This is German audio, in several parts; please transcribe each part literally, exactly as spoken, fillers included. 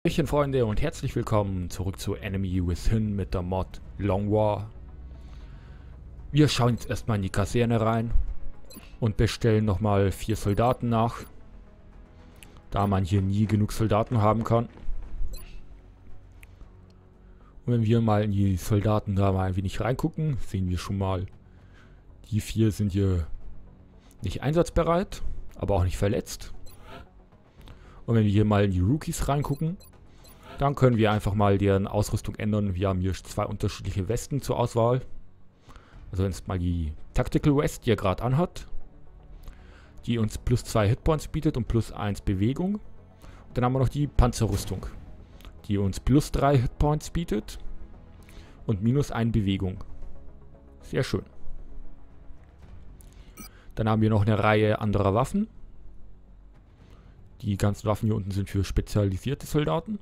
Hallöchen Freunde und herzlich willkommen zurück zu Enemy Within mit der Mod Long War. Wir schauen jetzt erstmal in die Kaserne rein und bestellen nochmal vier Soldaten nach, da man hier nie genug Soldaten haben kann. Und wenn wir mal in die Soldaten da mal ein wenig reingucken, sehen wir schon mal, die vier sind hier nicht einsatzbereit, aber auch nicht verletzt. Und wenn wir hier mal in die Rookies reingucken, dann können wir einfach mal deren Ausrüstung ändern. Wir haben hier zwei unterschiedliche Westen zur Auswahl. Also jetzt mal die Tactical West, die er gerade anhat, die uns plus zwei Hitpoints bietet und plus eins Bewegung. Und dann haben wir noch die Panzerrüstung, die uns plus drei Hitpoints bietet und minus eine Bewegung. Sehr schön. Dann haben wir noch eine Reihe anderer Waffen. Die ganzen Waffen hier unten sind für spezialisierte Soldaten.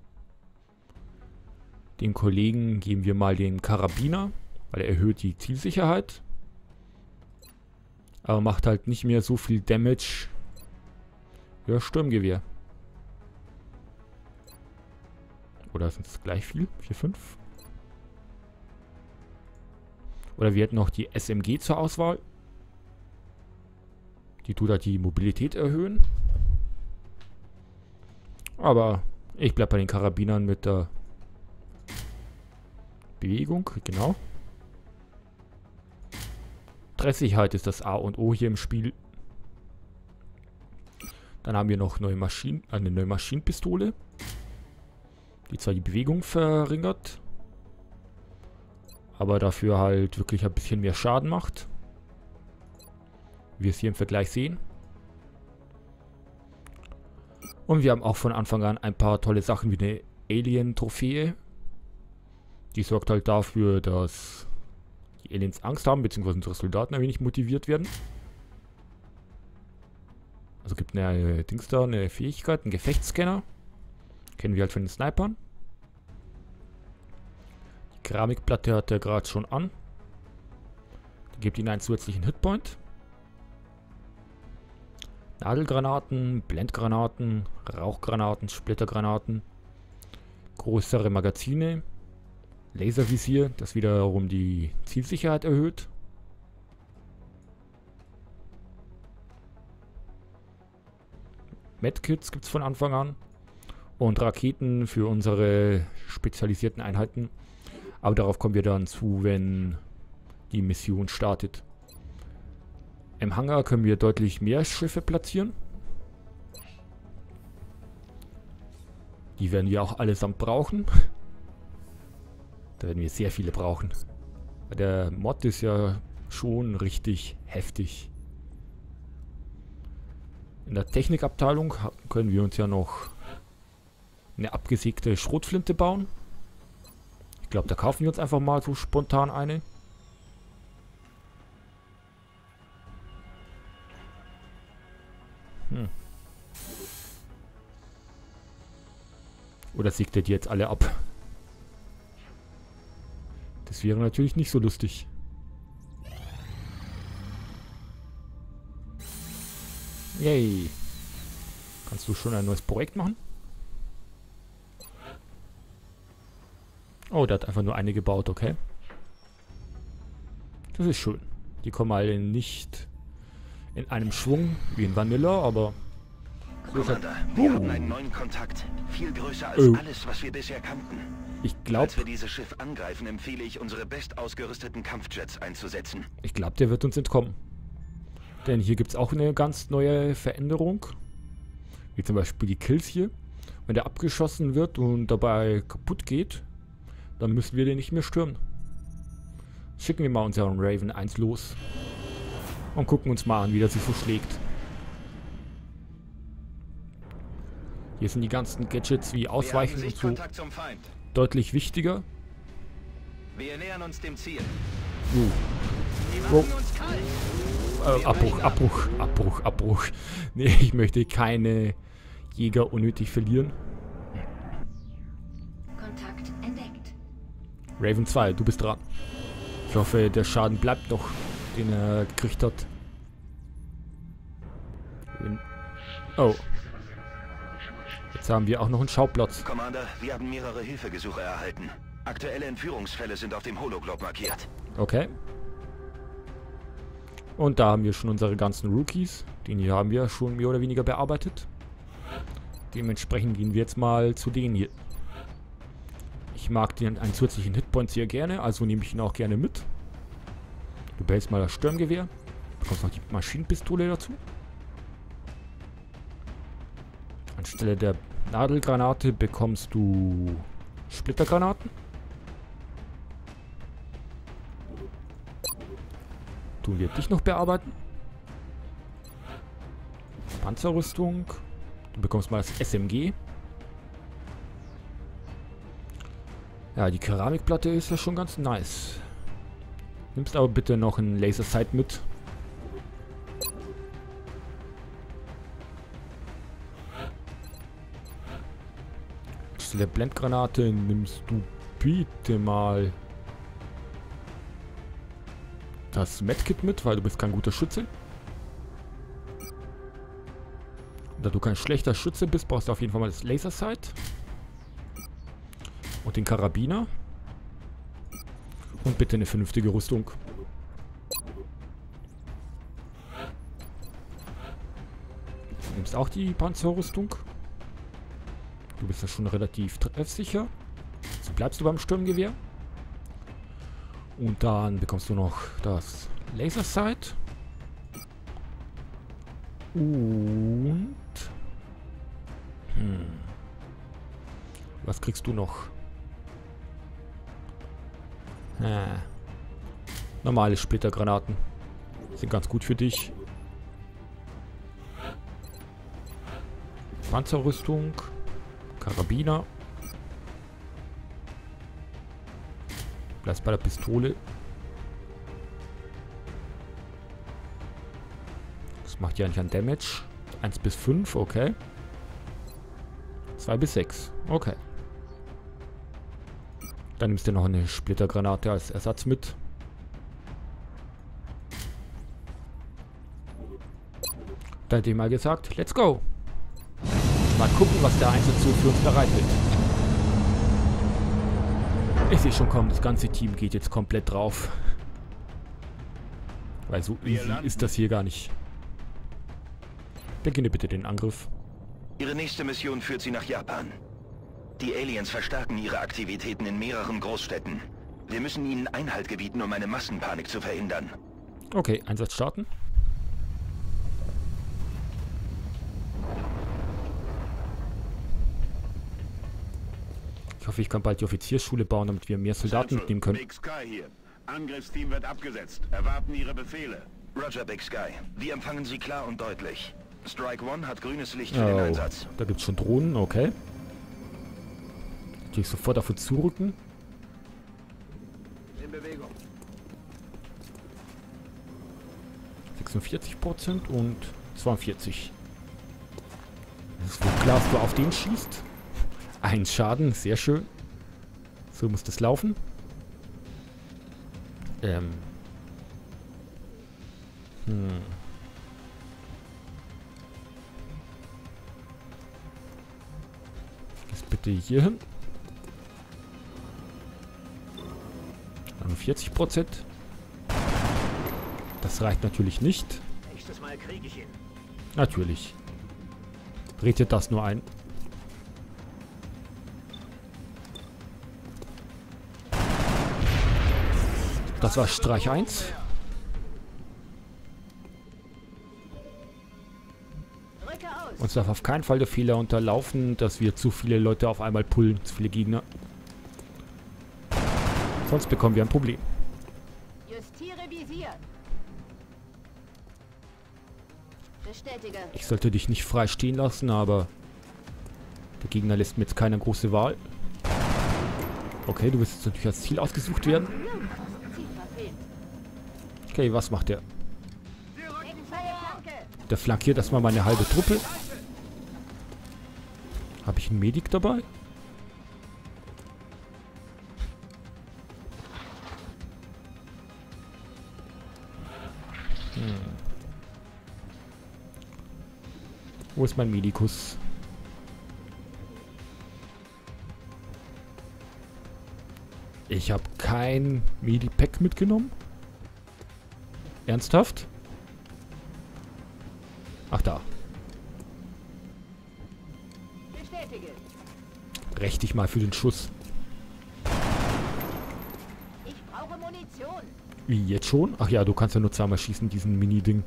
Dem Kollegen geben wir mal den Karabiner, weil er erhöht die Zielsicherheit. Aber macht halt nicht mehr so viel Damage. Ja, Sturmgewehr. Oder sind es gleich viel? vier, fünf? Oder wir hätten noch die S M G zur Auswahl. Die tut halt die Mobilität erhöhen. Aber ich bleibe bei den Karabinern mit der Bewegung, genau. Treffsicherheit ist das A und O hier im Spiel. Dann haben wir noch neue Maschinen, eine neue Maschinenpistole, die zwar die Bewegung verringert, aber dafür halt wirklich ein bisschen mehr Schaden macht. Wie wir es hier im Vergleich sehen. Und wir haben auch von Anfang an ein paar tolle Sachen wie eine Alien-Trophäe. Die sorgt halt dafür, dass die Aliens Angst haben, beziehungsweise unsere Soldaten ein wenig motiviert werden. Also gibt eine Dings da, eine Fähigkeit, einen Gefechtsscanner. Kennen wir halt von den Snipern. Die Keramikplatte hat er gerade schon an. Die gibt ihnen einen zusätzlichen Hitpoint. Nadelgranaten, Blendgranaten, Rauchgranaten, Splittergranaten, größere Magazine, Laservisier, das wiederum die Zielsicherheit erhöht. Medkits gibt es von Anfang an und Raketen für unsere spezialisierten Einheiten. Aber darauf kommen wir dann zu, wenn die Mission startet. Im Hangar können wir deutlich mehr Schiffe platzieren. Die werden wir auch allesamt brauchen. Da werden wir sehr viele brauchen. Der Mod ist ja schon richtig heftig. In der Technikabteilung können wir uns ja noch eine abgesägte Schrotflinte bauen. Ich glaube, da kaufen wir uns einfach mal so spontan eine. Hm. Oder sägt er die jetzt alle ab? Das wäre natürlich nicht so lustig. Yay. Kannst du schon ein neues Projekt machen? Oh, der hat einfach nur eine gebaut, okay. Das ist schön. Die kommen alle nicht in einem Schwung wie in Vanilla, aber... Commander, wir haben einen neuen Kontakt. Viel größer als oh. alles, was wir bisher kannten. Ich glaube... Als wir dieses Schiff angreifen, empfehle ich, unsere bestausgerüsteten Kampfjets einzusetzen. Ich glaube, der wird uns entkommen. Denn hier gibt es auch eine ganz neue Veränderung. Wie zum Beispiel die Kills hier. Wenn der abgeschossen wird und dabei kaputt geht, dann müssen wir den nicht mehr stürmen. Schicken wir mal unseren Raven eins los. Und gucken uns mal an, wie das sich so schlägt. Hier sind die ganzen Gadgets wie Ausweichen und so deutlich wichtiger. Wir nähern uns dem Ziel. Uh. Oh. Äh, Abbruch, Abbruch, Abbruch, Abbruch. Nee, ich möchte keine Jäger unnötig verlieren. Kontakt entdeckt. Raven zwei, du bist dran. Ich hoffe, der Schaden bleibt noch, den er gekriegt hat. Oh. Jetzt haben wir auch noch einen Schauplatz. Commander, wir haben mehrere Hilfegesuche erhalten. Aktuelle Entführungsfälle sind auf dem Hologlob markiert. Okay. Und da haben wir schon unsere ganzen Rookies. Den hier haben wir schon mehr oder weniger bearbeitet. Dementsprechend gehen wir jetzt mal zu denen hier. Ich mag den einen zusätzlichen Hitpoint sehr gerne, also nehme ich ihn auch gerne mit. Du behältst mal das Sturmgewehr. Bekommst noch die Maschinenpistole dazu. Anstelle der Nadelgranate bekommst du Splittergranaten. Tun wir dich noch bearbeiten. Panzerrüstung. Du bekommst mal das S M G. Ja, die Keramikplatte ist ja schon ganz nice. Nimmst aber bitte noch ein Laser-Sight mit. Anstelle der Blendgranate nimmst du bitte mal das Medkit mit, weil du bist kein guter Schütze. Da du kein schlechter Schütze bist, brauchst du auf jeden Fall mal das Laser-Sight. Und den Karabiner. Und bitte eine vernünftige Rüstung. Du nimmst auch die Panzerrüstung. Du bist ja schon relativ treffsicher. So bleibst du beim Sturmgewehr. Und dann bekommst du noch das Laser-Sight. Und... Hm. Was kriegst du noch? Ah. Normale Splittergranaten. Sind ganz gut für dich. Panzerrüstung. Karabiner. Bleibst bei der Pistole. Das macht ja nicht an Damage. eins bis fünf, okay. zwei bis sechs, okay. Dann nimmst du noch eine Splittergranate als Ersatz mit. Da hätte ich mal gesagt, let's go. Mal gucken, was der Einsatz so für uns bereitet. Ich sehe schon kommen, das ganze Team geht jetzt komplett drauf. Weil so easy ist das hier gar nicht. Beginne bitte den Angriff. Ihre nächste Mission führt Sie nach Japan. Die Aliens verstärken ihre Aktivitäten in mehreren Großstädten. Wir müssen ihnen Einhalt gebieten, um eine Massenpanik zu verhindern. Okay, Einsatz starten. Ich hoffe, ich kann bald die Offiziersschule bauen, damit wir mehr Soldaten mitnehmen können. Big Sky hier. Angriffsteam wird abgesetzt. Erwarten Ihre Befehle. Roger, Big Sky. Wir empfangen Sie klar und deutlich. Strike One hat grünes Licht für Oh, den Einsatz. da gibt es schon Drohnen, okay. Natürlich sofort dafür zurücken. In Bewegung. sechsundvierzig Prozent und zweiundvierzig. Es ist wohl klar, dass du auf den schießt. Ein Schaden, sehr schön. So muss das laufen. Ähm. Hm. Jetzt bitte hier hin. vierzig Prozent. Das reicht natürlich nicht. Nächstes Mal kriege ich ihn. Natürlich. Dreht ihr das nur ein. Das war Streich eins. Uns darf auf keinen Fall der Fehler unterlaufen, dass wir zu viele Leute auf einmal pullen, zu viele Gegner. Sonst bekommen wir ein Problem. Justiere Visier. Bestätige. Ich sollte dich nicht frei stehen lassen, aber der Gegner lässt mir jetzt keine große Wahl. Okay, du wirst jetzt natürlich als Ziel ausgesucht werden. Okay, was macht der? Der flankiert erstmal meine halbe Truppe. Habe ich einen Medik dabei? Hm. Wo ist mein Medikus? Ich habe kein Medipack mitgenommen. Ernsthaft? Ach da. Bestätige. Räch dich mal für den Schuss. Ich brauche Munition. Wie, jetzt schon? Ach ja, du kannst ja nur zweimal schießen, diesen Mini-Ding.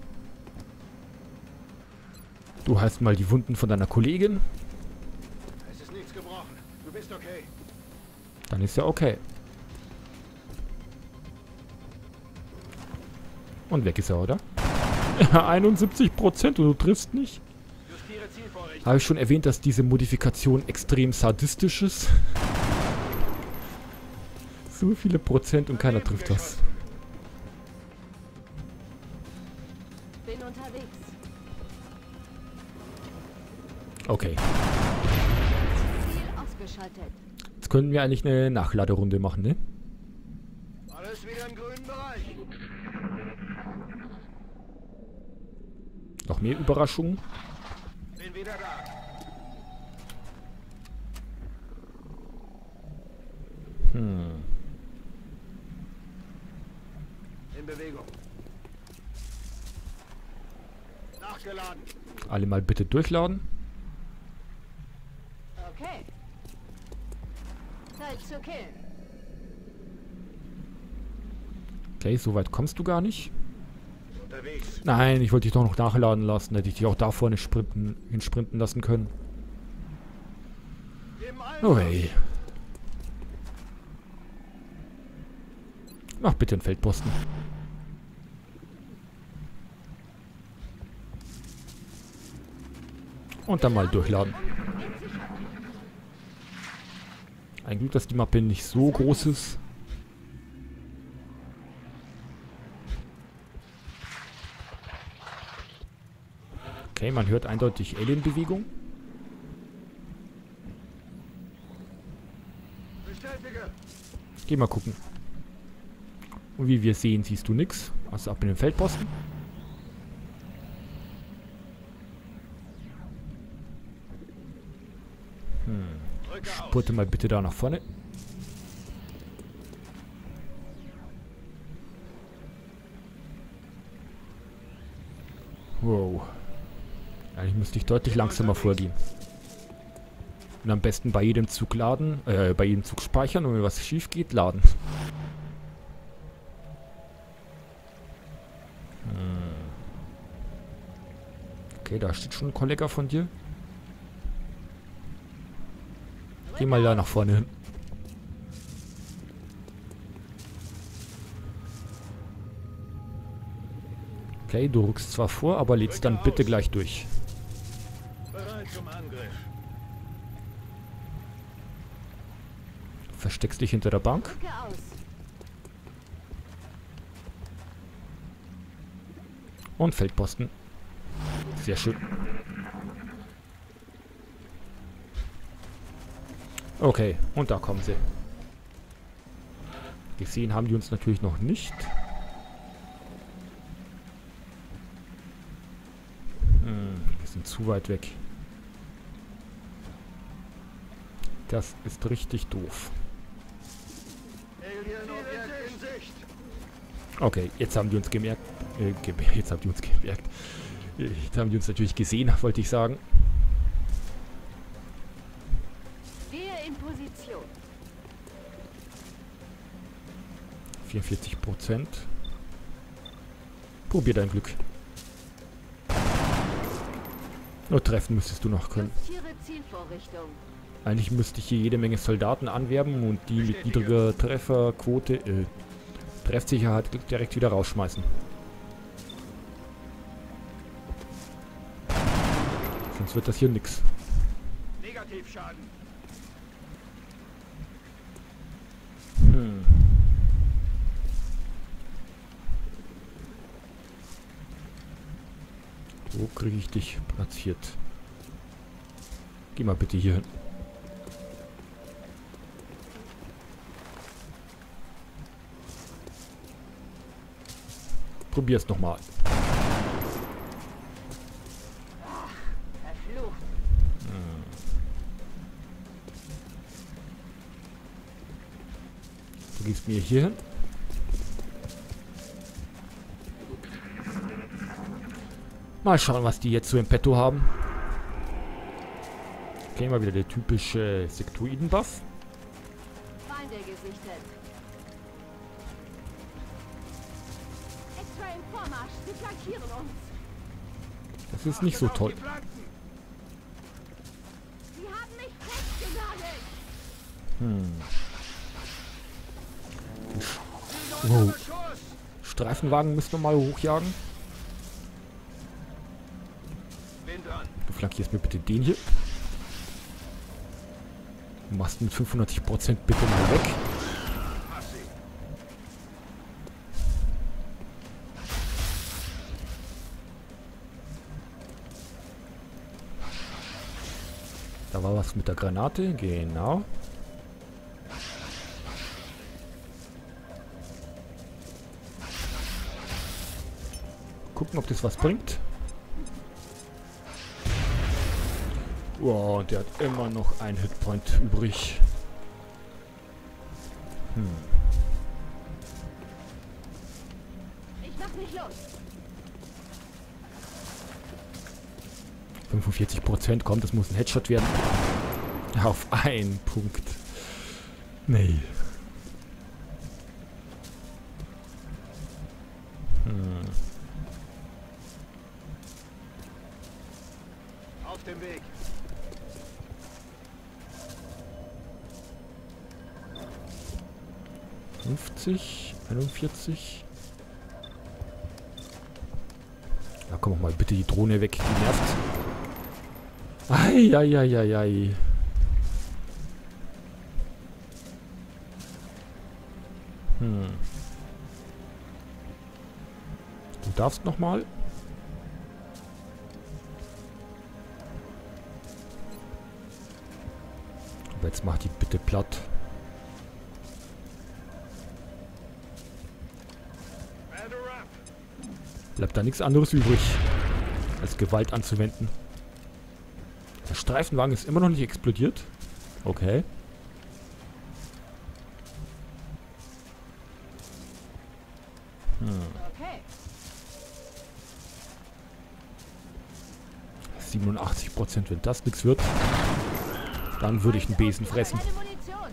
Du heißt mal die Wunden von deiner Kollegin. Es ist nichts gebrochen. Du bist okay. Dann ist ja okay. Und weg ist er, oder? einundsiebzig Prozent und du triffst nicht. Justiere Zielvorrichtung. Habe ich schon erwähnt, dass diese Modifikation extrem sadistisch ist? So viele Prozent und keiner trifft das. Bin unterwegs. Okay. Ziel ausgeschaltet. Jetzt könnten wir eigentlich eine Nachladerunde machen, ne? Alles wieder im grünen Bereich. Noch mehr Überraschungen. Bin wieder da. Hm. In Bewegung. Nachgeladen. Alle mal bitte durchladen. Okay. Zeit zu killen. Okay, so weit kommst du gar nicht. Unterwegs. Nein, ich wollte dich doch noch nachladen lassen. Hätte ich dich auch da vorne sprinten, hinsprinten lassen können. Im Einsatz. Oh hey. Mach bitte einen Feldposten. Und dann mal durchladen. Ein Glück, dass die Mappe nicht so groß ist. Okay, man hört eindeutig Alien-Bewegung. Bestätige. Geh mal gucken. Und wie wir sehen, siehst du nichts. Also ab in den Feldposten. Hm. Drücke aus. Spurte mal bitte da nach vorne. Wow. Eigentlich müsste ich deutlich langsamer vorgehen. Und am besten bei jedem Zug laden, äh, bei jedem Zug speichern und wenn was schief geht, laden. Hm. Okay, da steht schon ein Kollege von dir. Geh mal da nach vorne hin. Okay, du rückst zwar vor, aber lädst dann bitte gleich durch. Bereit zum Angriff. Versteckst dich hinter der Bank. Drücke aus. Und Feldposten. Sehr schön. Okay, und da kommen sie. Gesehen haben die uns natürlich noch nicht. Hm, wir sind zu weit weg. Das ist richtig doof. Alien-Objekt in Sicht. Okay, jetzt haben die uns gemerkt. Äh, ge jetzt haben die uns gemerkt. Jetzt haben die uns natürlich gesehen, wollte ich sagen. Gehe in Position. vierundvierzig Prozent. Probier dein Glück. Nur treffen müsstest du noch können. Justiere Zielvorrichtung. Eigentlich müsste ich hier jede Menge Soldaten anwerben und die mit niedriger Trefferquote, äh, Treffsicherheit direkt wieder rausschmeißen. Sonst wird das hier nix. Negativschaden. Hm. Wo kriege ich dich platziert? Geh mal bitte hier hin. Probier's nochmal. Verflucht. gibst mir hier hin. Mal schauen, was die jetzt so im Petto haben. Okay, mal wieder der typische Sektoiden-Buff. Feinde gesichtet. Extra im Vormarsch. Sie flankieren uns. Das ist nicht so toll. Sie haben mich festgenagelt. Hm. Wow. Streifenwagen müssen wir mal hochjagen. Du flankierst mir bitte den hier. Du machst mit fünfundneunzig Prozent bitte mal weg. Da war was mit der Granate, genau. Gucken, ob das was bringt. Wow, und der hat immer noch einen Hitpoint übrig. Hm. Ich mach mich los. fünfundvierzig Prozent, kommt, das muss ein Headshot werden. Auf einen Punkt. Nee. Hm. Auf dem Weg. fünfzig, einundvierzig. Ja, komm auch mal bitte die Drohne weg, die nervt. Eieieiei. Hm. Du darfst noch mal. Aber jetzt mach die bitte platt. Bleibt da nichts anderes übrig, als Gewalt anzuwenden. Der Streifenwagen ist immer noch nicht explodiert. Okay. Hm. Okay. siebenundachtzig Prozent, wenn das nichts wird, dann würde ich einen Besen fressen. Keine Munition.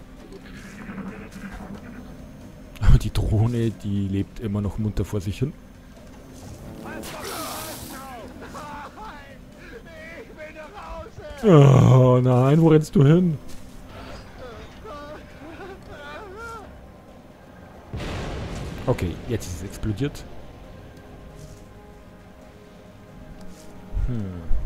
Aber die Drohne, die lebt immer noch munter vor sich hin. Oh nein, wo rennst du hin? Okay, jetzt ist es explodiert. Hm.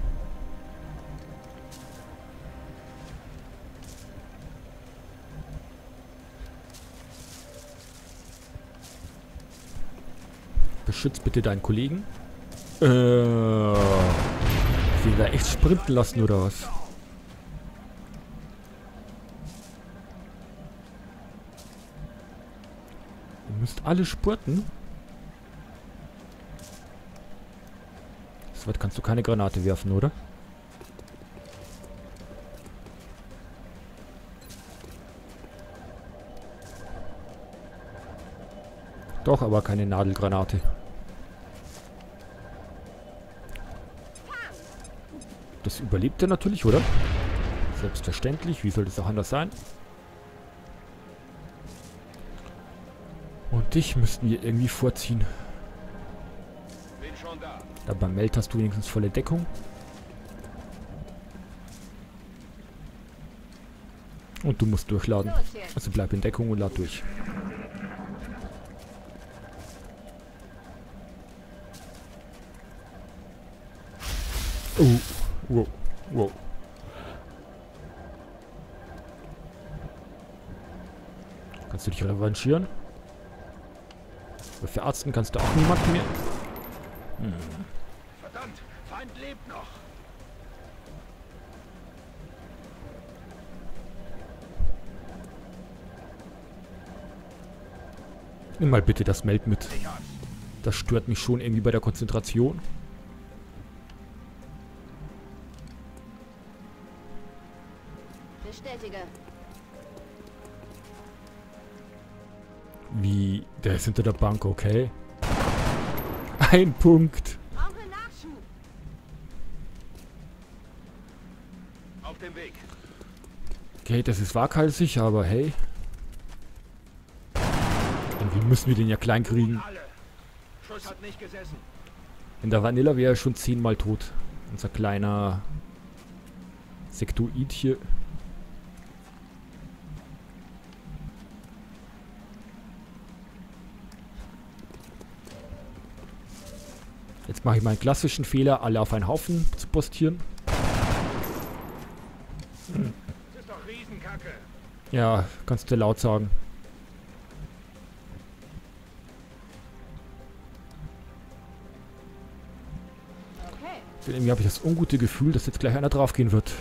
Beschütz bitte deinen Kollegen. Äh... Sie da echt sprinten lassen, oder was? Ihr müsst alle spurten. So weit kannst du keine Granate werfen, oder? Doch, aber keine Nadelgranate. Das überlebt er natürlich, oder? Selbstverständlich. Wie soll das auch anders sein? Und dich müssten wir irgendwie vorziehen. Bin schon da. Da beim Meld hast du wenigstens volle Deckung. Und du musst durchladen. Los jetzt. Also bleib in Deckung und lad durch. Oh. Wow. Wow. Kannst du dich revanchieren? Aber verarzten kannst du auch niemanden mehr. Hm. Verdammt, Feind lebt noch. Nimm mal bitte das Meld mit. Das stört mich schon irgendwie bei der Konzentration. Bestätige. Wie? Der ist hinter der Bank, okay. Ein Punkt. Brauche Nachschub. Auf dem Weg. Okay, das ist waghalsig, aber hey. Irgendwie müssen wir den ja klein kriegen. Alle. Schuss hat nicht gesessen. In der Vanilla wäre er schon zehnmal tot. Unser kleiner Sektoid hier. Jetzt mache ich meinen klassischen Fehler, alle auf einen Haufen zu postieren. Das ist doch Riesenkacke. Ja, kannst du laut sagen. Okay. Irgendwie habe ich das ungute Gefühl, dass jetzt gleich einer draufgehen wird.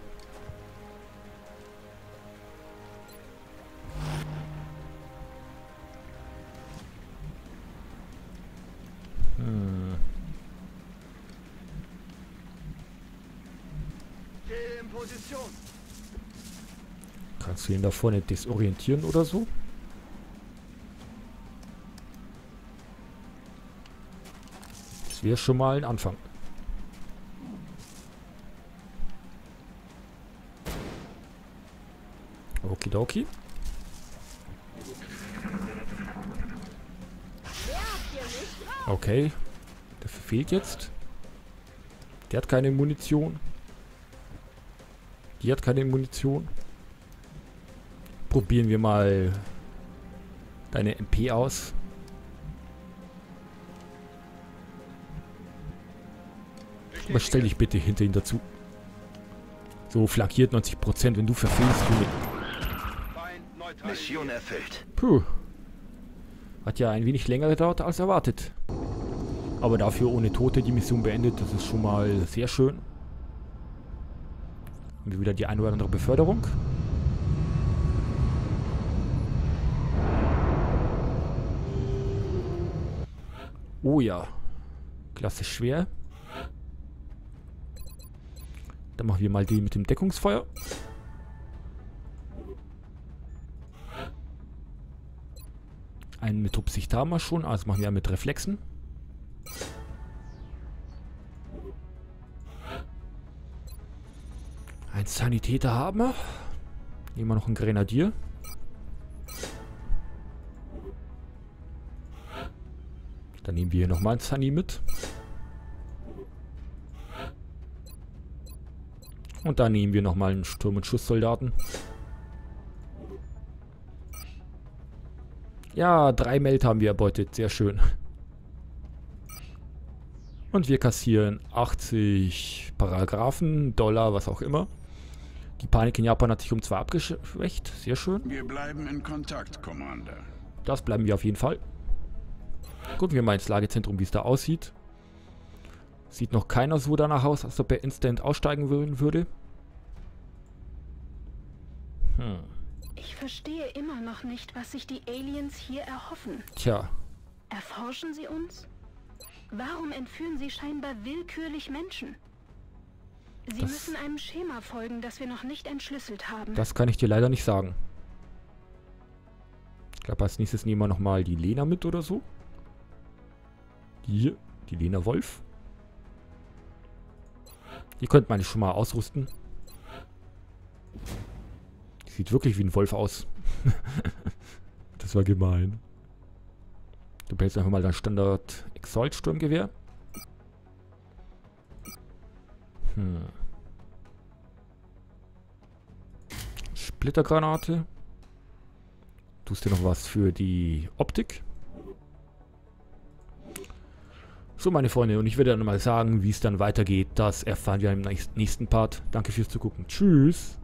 Hm. Geh in Position. Kannst du ihn da vorne desorientieren oder so? Das wäre schon mal ein Anfang. Okidoki. Okay. Der verfehlt jetzt. Der hat keine Munition. Die hat keine Munition. Probieren wir mal deine M P aus. Aber stell dich bitte hinter ihn dazu. So, flankiert neunzig Prozent, wenn du verfehlst, Junge. Feind neutral. Mission erfüllt. Puh. Hat ja ein wenig länger gedauert als erwartet. Aber dafür ohne Tote die Mission beendet, das ist schon mal sehr schön. Haben wir wieder die eine oder andere Beförderung. Oh ja. Klasse schwer. Dann machen wir mal die mit dem Deckungsfeuer. Einen mit Rupsicht haben wir schon, also machen wir einen mit Reflexen. Ein Sanitäter haben wir. Nehmen wir noch einen Grenadier. Dann nehmen wir hier nochmal einen Sunny mit. Und dann nehmen wir nochmal einen Sturm- und Schusssoldaten. Ja, drei Meld haben wir erbeutet. Sehr schön. Und wir kassieren achtzig Paragraphen, Dollar, was auch immer. Die Panik in Japan hat sich um zwei abgeschwächt. Sehr schön. Wir bleiben in Kontakt, Commander. Das bleiben wir auf jeden Fall. Gucken wir mal ins Lagezentrum, wie es da aussieht. Sieht noch keiner so danach aus, als ob er instant aussteigen wollen würde. Hm. Ich verstehe immer noch nicht, was sich die Aliens hier erhoffen. Tja. Erforschen sie uns? Warum entführen sie scheinbar willkürlich Menschen? Sie Das- müssen einem Schema folgen, das wir noch nicht entschlüsselt haben. Das kann ich dir leider nicht sagen. Ich glaube, als nächstes nehmen wir nochmal die Lena mit oder so. Hier, die Lena Wolf. Die könnte man schon mal ausrüsten. Die sieht wirklich wie ein Wolf aus. Das war gemein. Du behältst einfach mal dein Standard Exalt Sturmgewehr. Hm. Splittergranate. Tust dir noch was für die Optik. So, meine Freunde, und ich würde dann mal sagen, wie es dann weitergeht. Das erfahren wir im nächsten Part. Danke fürs Zugucken. Tschüss.